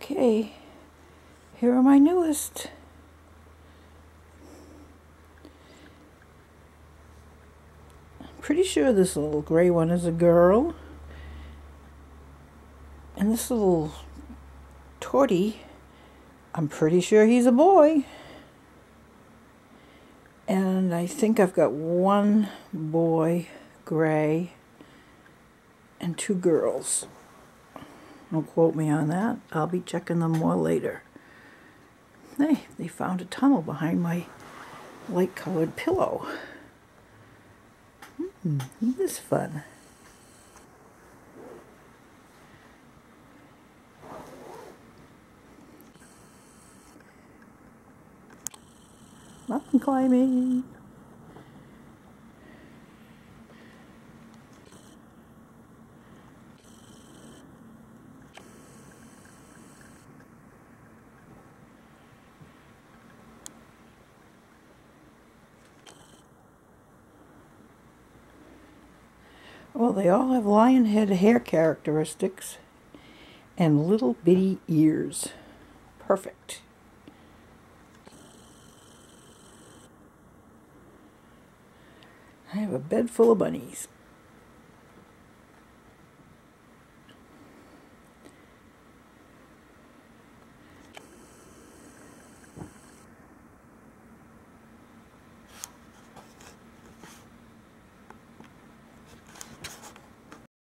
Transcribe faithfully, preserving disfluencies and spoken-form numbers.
Okay, here are my newest. Pretty sure this little gray one is a girl. And this little tortie, I'm pretty sure he's a boy. And I think I've got one boy, gray, and two girls. Don't quote me on that. I'll be checking them more later. Hey, they found a tunnel behind my light-colored pillow. Hmm, this is fun. Mountain climbing. Well, they all have lion head hair characteristics and little bitty ears. Perfect. I have a bed full of bunnies.